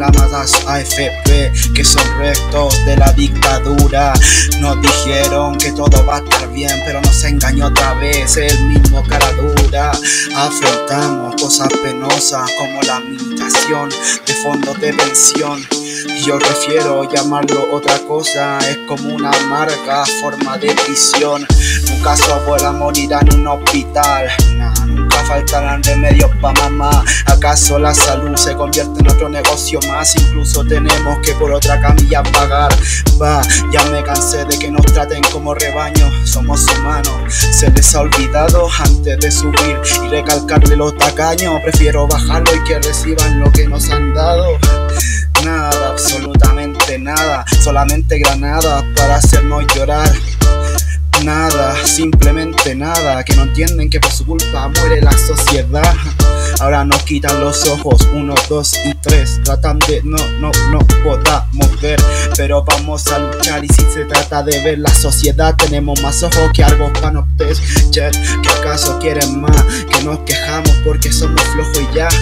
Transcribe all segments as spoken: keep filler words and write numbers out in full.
proclamadas A F P, que son restos de la dictadura. Nos dijeron que todo va a estar bien, pero nos engañó otra vez el mismo cara dura. Afrontamos cosas penosas como la administración de fondos de pensión. Yo prefiero llamarlo otra cosa, es como una amarga forma de prisión. Nunca su abuela morirá en un hospital, nah, nunca faltarán remedios pa' mamá. ¿Acaso la salud se convierte en otro negocio más? Incluso tenemos que por otra camilla pagar. Va, ya me cansé de que nos traten como rebaño, somos humanos. Se les ha olvidado antes de subir y recalcarle los tacaños. Prefiero bajarlo y que reciban lo que nos han dado. Nada, absolutamente nada, solamente granadas para hacernos llorar. Nada, simplemente nada, que no entienden que por su culpa muere la sociedad. Ahora nos quitan los ojos, uno, dos y tres. Tratan de no, no, no podamos ver, pero vamos a luchar. Y si se trata de ver la sociedad, tenemos más ojos que algo para no ¿Que acaso quieren más? Que nos quejamos porque somos flojos y ya.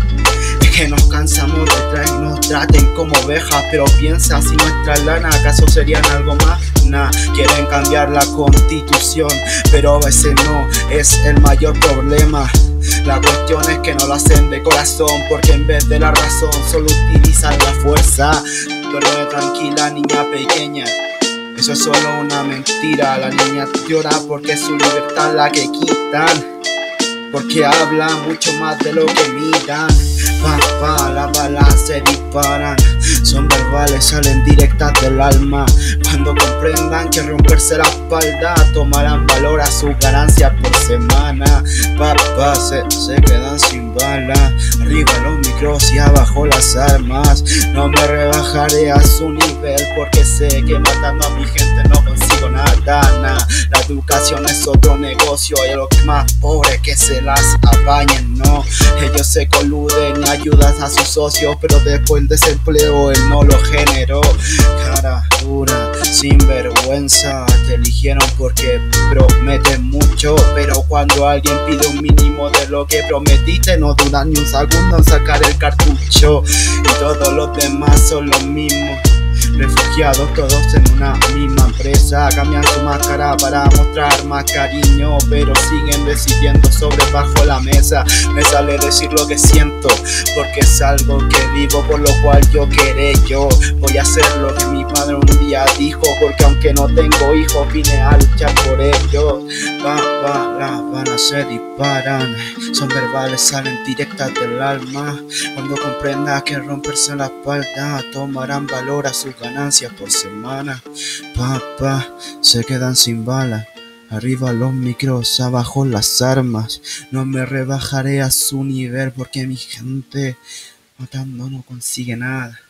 Que nos cansamos de traer y nos traten como ovejas. Pero piensa, si nuestra lana acaso serían algo más. Nah, quieren cambiar la constitución, pero ese no es el mayor problema. La cuestión es que no lo hacen de corazón, porque en vez de la razón solo utilizan la fuerza. Duerme tranquila, niña pequeña, eso es solo una mentira. La niña llora porque es su libertad la que quitan, porque habla mucho más de lo que miran. Pa, pa, las balas se disparan, son verbales, salen directas del alma. Cuando comprendan que romperse la espalda, tomarán valor a sus ganancias por semana. Pa, pa, se, se quedan sin balas, arriba los micros y abajo las armas. No me rebajaré a su nivel, porque sé que matando a mi gente no consigo nada, nada. La educación es otro negocio y a los más pobres que se las apañen, no. Ellos se coluden y ayudan a sus socios, pero después el desempleo él no lo generó. Cara dura, sin vergüenza, te eligieron porque prometen mucho, pero cuando alguien pide un mínimo de lo que prometiste, no dudan ni un segundo en sacar el cartucho. Y todos los demás son los mismos, refugiados todos en una misma empresa. Cambian su máscara para mostrar más cariño, pero siguen decidiendo sobre bajo la mesa. Me sale decir lo que siento, porque es algo que vivo, por lo cual yo queré yo. Voy a hacer lo que mi padre un día dijo, porque aunque no tengo hijos vine a luchar por ellos. Va, va, las balas se disparan, son verbales, salen directas del alma. Cuando comprenda que romperse la espalda, tomarán valor a sus ganancias por semana. Pa, pa, se quedan sin balas, arriba los micros, abajo las armas. No me rebajaré a su nivel, porque mi gente matando no consigue nada.